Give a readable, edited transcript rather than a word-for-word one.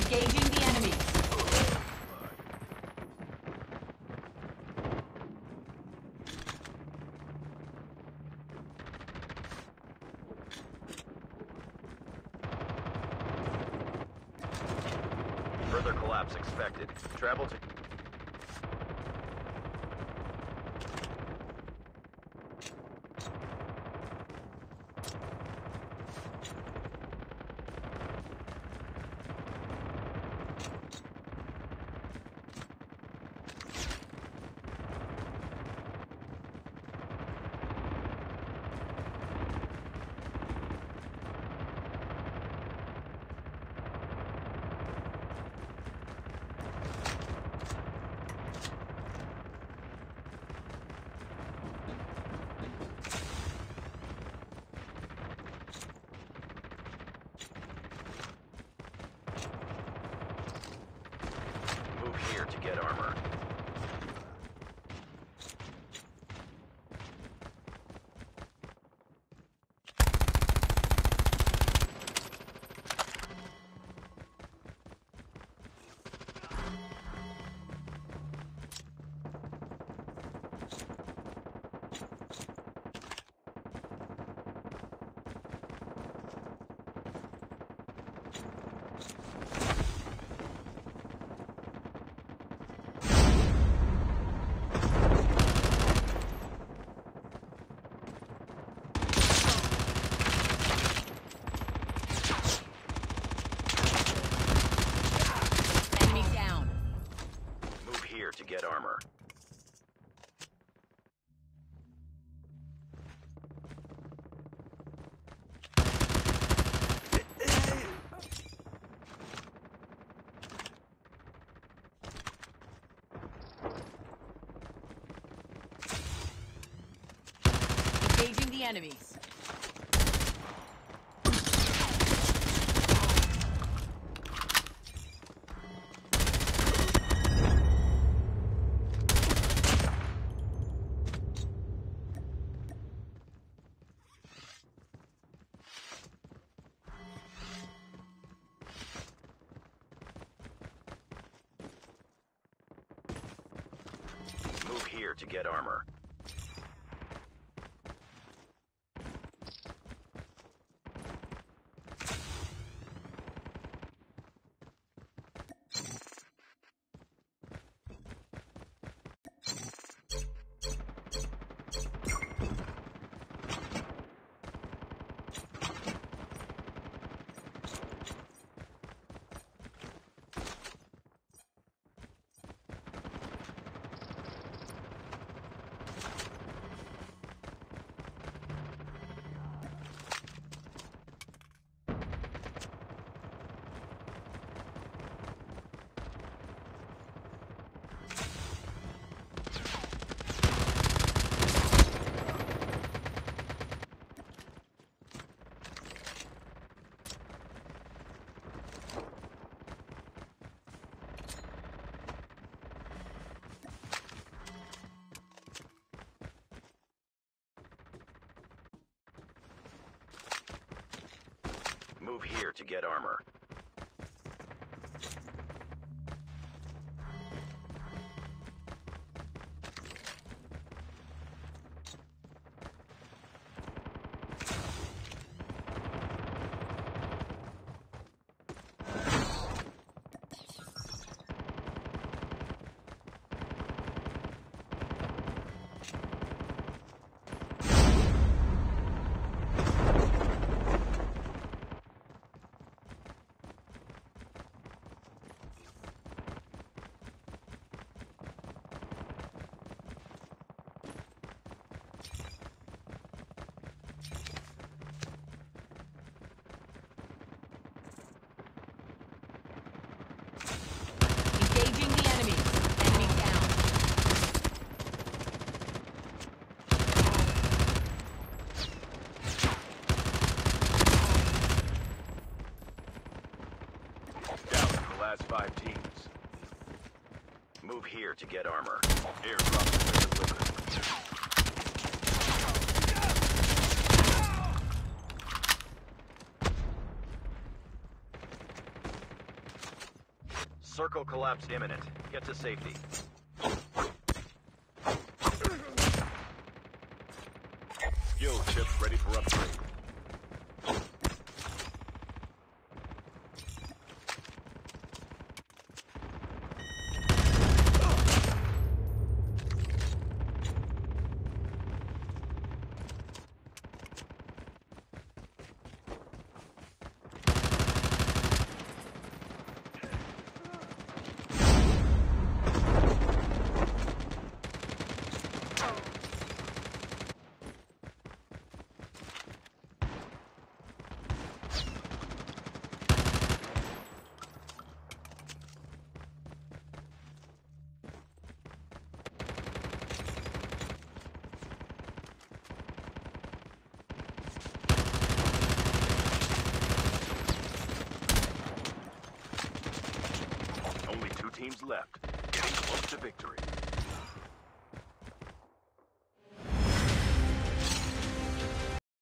Engaging the enemies. Further collapse expected. Travel to... Here to get armor. To get armor. Engaging the enemies. Move here to get armor. Move here to get armor. Engaging the enemies. Enemy down. Down to the last 5 teams. Move here to get armor. Airdrop has been delivered. Circle collapse imminent. Get to safety. Skill chips ready for upgrade. Only 2 teams left. Getting close to victory.